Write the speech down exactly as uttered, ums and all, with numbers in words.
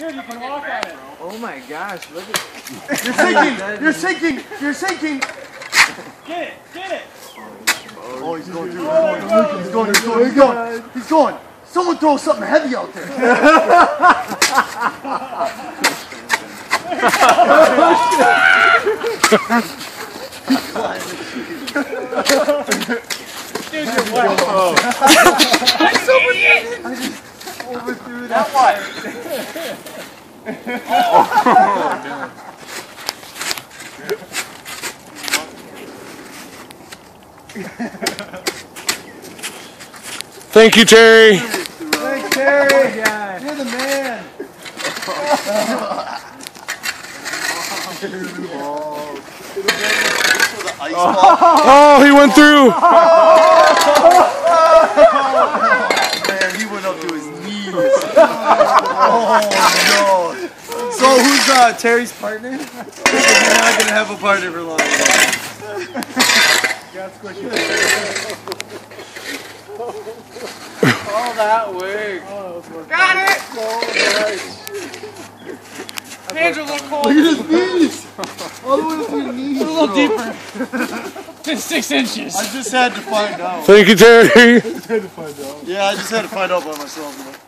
Dude, you can walk on it. Oh my gosh, look at You're sinking! You're sinking! You're sinking! Get it! Get it! Oh, he's going, dude. He's going, he's going, he's going, he's going. He's going. Someone throw something heavy out there. Dude, you're wet. I just overthrew that. What? Thank you, Terry. Thanks, Terry. You're the man. Oh, he went through. Man, he went up to his knees. Oh, no. So who's uh, Terry's partner? You're not going to have a partner for long. all that work. Got it! Hands are a little cold. Look at his knees. All the way up to your knees. A little deeper. Just six inches. I just had to find out. Thank you, Terry. Yeah, I just had to find out by myself. You know?